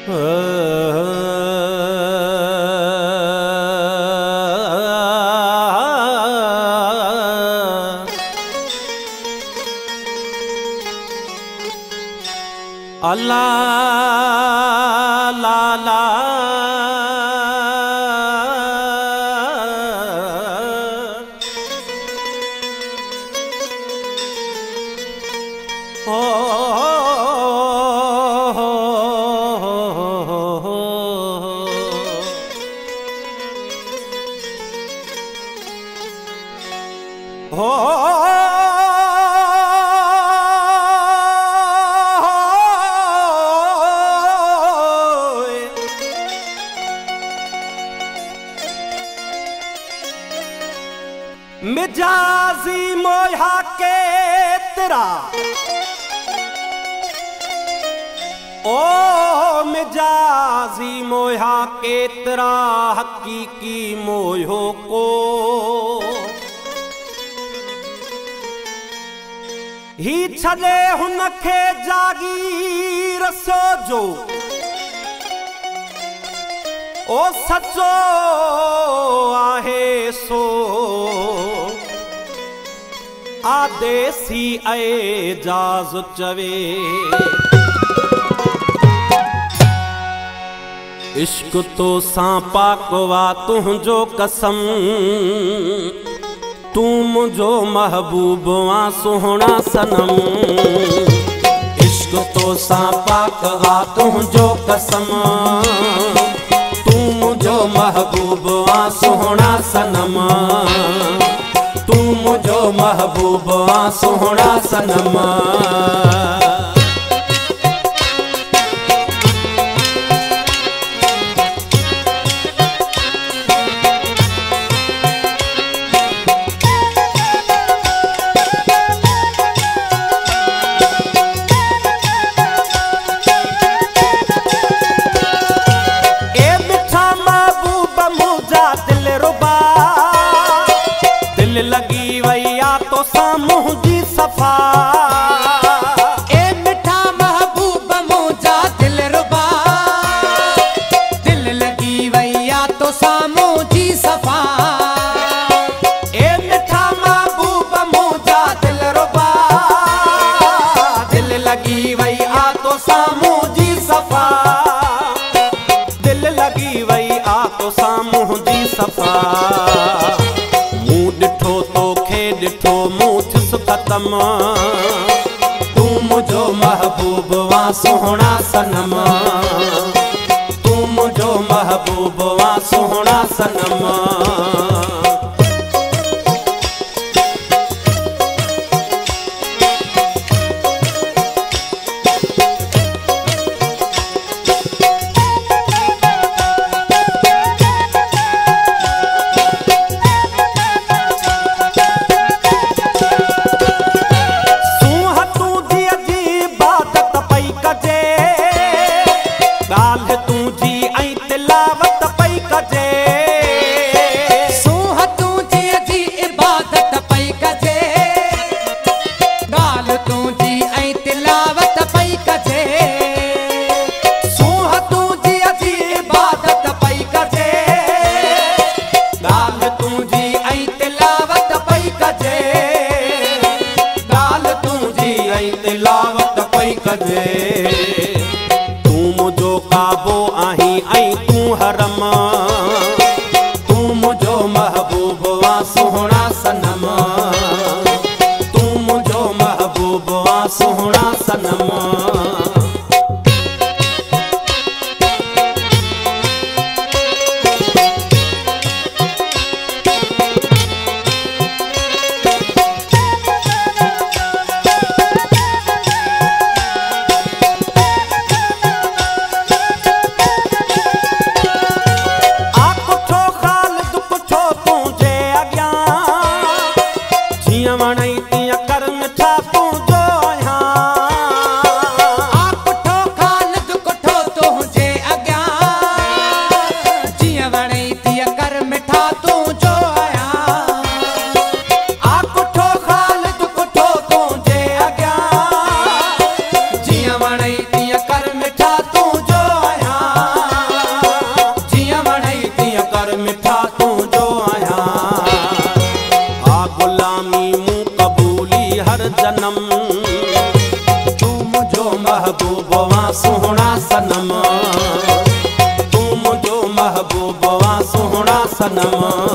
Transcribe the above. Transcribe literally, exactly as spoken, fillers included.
अल्लाह ला ला ओ हो मिजाजी मोया के तेरा ओ मिजाजी मोया के तेरा हकीकी मोयो को ही छले हुनखे जागीर सोजो ओ सचो आहे सो आदेसी एजाज चवे इश्क तो सां पाकवा तुझो कसम तू मुझो महबूब वा सोहना सनम इश्क तो सां पाकवा तुझो कसम तू मुझो महबूब वा सोहना सनम तू मुझो महबूब वा सोहना सनम लगी वैया तो सामूह जी सफा ए मिठा महबूब मुझा दिल रुबा दिल लगी वैया तो सामूह जी सफा ए मिठा महबूब मुझा दिल रुबा दिल लगी वैया तो सामूह जी सफा दिल लगी वैया तो सामूह जी सफा डिठो मूछ खत्म तू मुझो महबूब वा सोहना सनम तू मुझो महबूब वा सोहना सनम तू मुझो काबो आही आई तू हरम तू मुझो महबूब वा सोहना सनम तू मुझो महबूब वा सोहना सनम सनम, तू मुझो महबूबवा सोहना सनम, तू मुझो महबूबवा सोहना सनम।